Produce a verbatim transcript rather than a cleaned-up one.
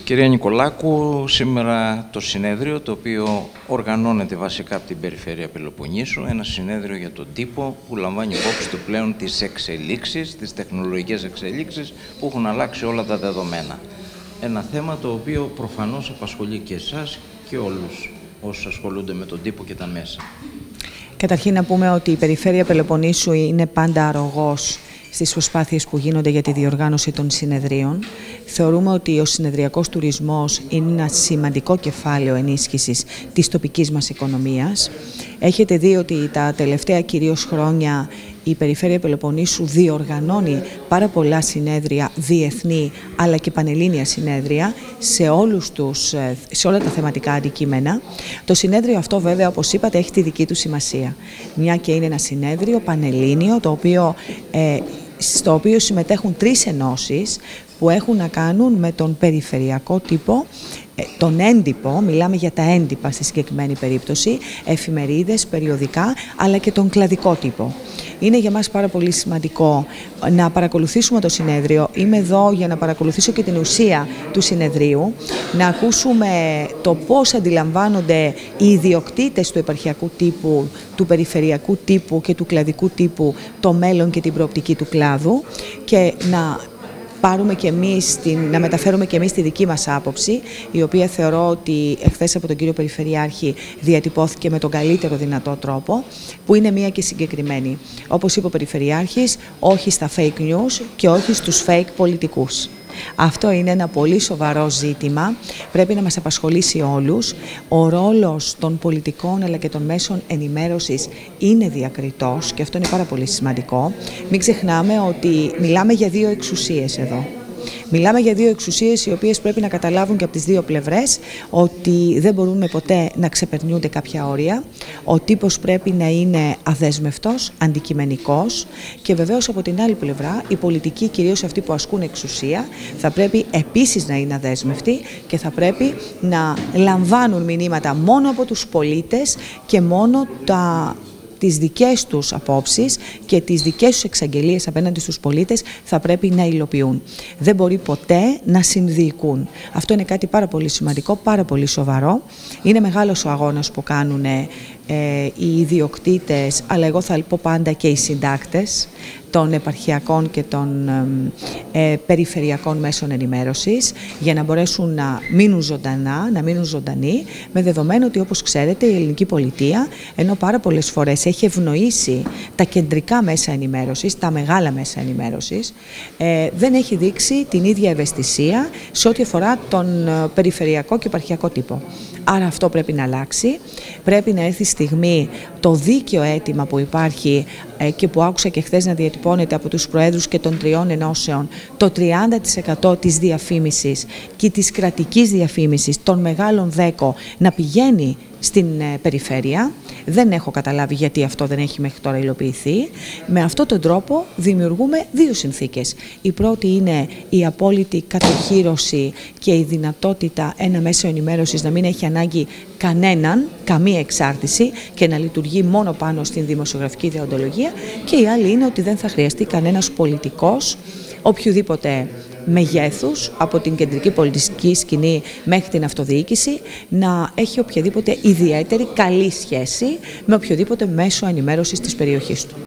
Κυρία Νικολάκου, σήμερα το συνέδριο, το οποίο οργανώνεται βασικά από την Περιφέρεια Πελοποννήσου, ένα συνέδριο για τον τύπο που λαμβάνει υπόψη του πλέον τις εξελίξεις, τις τεχνολογικές εξελίξεις που έχουν αλλάξει όλα τα δεδομένα. Ένα θέμα το οποίο προφανώς απασχολεί και εσάς και όλους όσους ασχολούνται με τον τύπο και τα μέσα. Καταρχήν να πούμε ότι η Περιφέρεια Πελοποννήσου είναι πάντα αρρωγός στις προσπάθειες που γίνονται για τη διοργάνωση των συνεδρίων. Θεωρούμε ότι ο συνεδριακός τουρισμός είναι ένα σημαντικό κεφάλαιο ενίσχυσης της τοπικής μας οικονομίας. Έχετε δει ότι τα τελευταία κυρίως χρόνια η Περιφέρεια Πελοποννήσου διοργανώνει πάρα πολλά συνέδρια διεθνή αλλά και πανελλήνια συνέδρια σε, όλους τους, σε όλα τα θεματικά αντικείμενα. Το συνέδριο αυτό βέβαια, όπως είπατε, έχει τη δική του σημασία. Μια και είναι ένα συνέδριο πανελλήνιο το οποίο, ε, στο οποίο συμμετέχουν τρεις ενώσεις που έχουν να κάνουν με τον περιφερειακό τύπο, τον έντυπο, μιλάμε για τα έντυπα στη συγκεκριμένη περίπτωση, εφημερίδες, περιοδικά, αλλά και τον κλαδικό τύπο. Είναι για μας πάρα πολύ σημαντικό να παρακολουθήσουμε το συνέδριο. Είμαι εδώ για να παρακολουθήσω και την ουσία του συνεδρίου, να ακούσουμε το πώς αντιλαμβάνονται οι ιδιοκτήτες του επαρχιακού τύπου, του περιφερειακού τύπου και του κλαδικού τύπου το μέλλον και την προοπτική του κλάδου και να πάρουμε και εμείς, να μεταφέρουμε και εμείς τη δική μας άποψη, η οποία θεωρώ ότι εχθές από τον κύριο Περιφερειάρχη διατυπώθηκε με τον καλύτερο δυνατό τρόπο, που είναι μία και συγκεκριμένη. Όπως είπε ο Περιφερειάρχης, όχι στα fake news και όχι στους fake πολιτικούς. Αυτό είναι ένα πολύ σοβαρό ζήτημα, πρέπει να μας απασχολήσει όλους. Ο ρόλος των πολιτικών αλλά και των μέσων ενημέρωσης είναι διακριτός και αυτό είναι πάρα πολύ σημαντικό. Μην ξεχνάμε ότι μιλάμε για δύο εξουσίες εδώ. Μιλάμε για δύο εξουσίες οι οποίες πρέπει να καταλάβουν και από τις δύο πλευρές ότι δεν μπορούν ποτέ να ξεπερνιούνται κάποια όρια. Ο τύπος πρέπει να είναι αδέσμευτος, αντικειμενικός και βεβαίως από την άλλη πλευρά οι πολιτικοί, κυρίως αυτοί που ασκούν εξουσία, θα πρέπει επίσης να είναι αδέσμευτοι και θα πρέπει να λαμβάνουν μηνύματα μόνο από τους πολίτες και μόνο τα... τις δικές τους απόψεις και τις δικές τους εξαγγελίες απέναντι στους πολίτες θα πρέπει να υλοποιούν. Δεν μπορεί ποτέ να συνδιοικούν. Αυτό είναι κάτι πάρα πολύ σημαντικό, πάρα πολύ σοβαρό. Είναι μεγάλος ο αγώνας που κάνουν ε, οι ιδιοκτήτες, αλλά εγώ θα πω πάντα και οι συντάκτες των επαρχιακών και των ε, περιφερειακών μέσων ενημέρωσης για να μπορέσουν να μείνουν ζωντανά, να μείνουν ζωντανοί, με δεδομένο ότι, όπως ξέρετε, η ελληνική πολιτεία, ενώ πάρα πολλές φορές έχει ευνοήσει τα κεντρικά μέσα ενημέρωσης, τα μεγάλα μέσα ενημέρωσης, ε, δεν έχει δείξει την ίδια ευαισθησία σε ό,τι αφορά τον περιφερειακό και επαρχιακό τύπο. Άρα αυτό πρέπει να αλλάξει. Πρέπει να έρθει η στιγμή το δίκαιο αίτημα που υπάρχει ε, και που άκουσα και χθες να διατυπώνεται από τους προέδρους και των τριών ενώσεων, το τριάντα τοις εκατό της διαφήμισης και της κρατικής διαφήμισης των μεγάλων δέκο να πηγαίνει στην ε, περιφέρεια. Δεν έχω καταλάβει γιατί αυτό δεν έχει μέχρι τώρα υλοποιηθεί. Με αυτόν τον τρόπο δημιουργούμε δύο συνθήκες. Η πρώτη είναι η απόλυτη κατοχύρωση και η δυνατότητα ένα μέσο ενημέρωσης να μην έχει ανάγκη κανέναν, καμία εξάρτηση και να λειτουργεί μόνο πάνω στην δημοσιογραφική δεοντολογία. Και η άλλη είναι ότι δεν θα χρειαστεί κανένας πολιτικός, οποιοδήποτε μεγέθους, από την κεντρική πολιτιστική σκηνή μέχρι την αυτοδιοίκηση, να έχει οποιαδήποτε ιδιαίτερη καλή σχέση με οποιοδήποτε μέσο ενημέρωσης της περιοχής του.